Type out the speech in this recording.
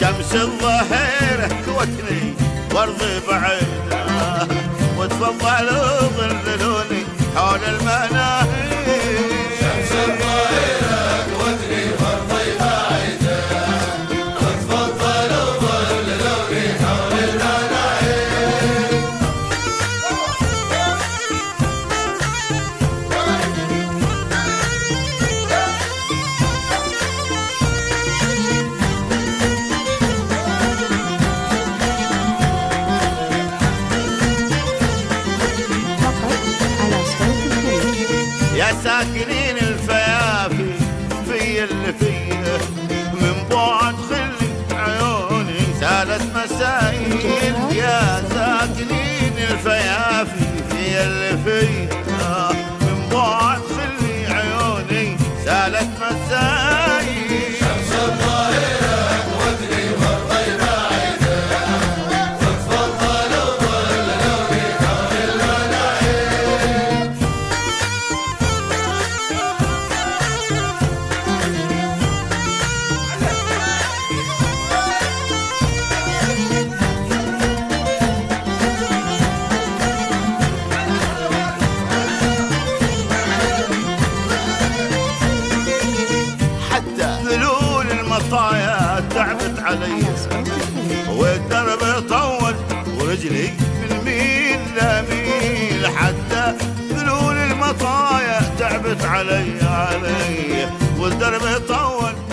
شمس الظهيرة قوتني وارضي بعيدة، وتفضلوا ظللوني حول المناهي. شمس الظهيرة قوتني وارضي بعيدة، وتفضلوا ظللوني حول المناهي. يا ساكنين الفيافي في اللي فيه، من بعد خلي عيوني سالت مسايل. يا ساكنين الفيافي في اللي فيه، من بعد خلي عيوني سالت مسايل. شمس الظهيرة قوتني وارضي بعيدة، وتفضلوا ظللوني حول المناهي. حتى ذلول المطايا تعبت علي، والدرب طول ورجلي من ميل لميل. حتى ذلول المطايا تعبت علي والدرب طول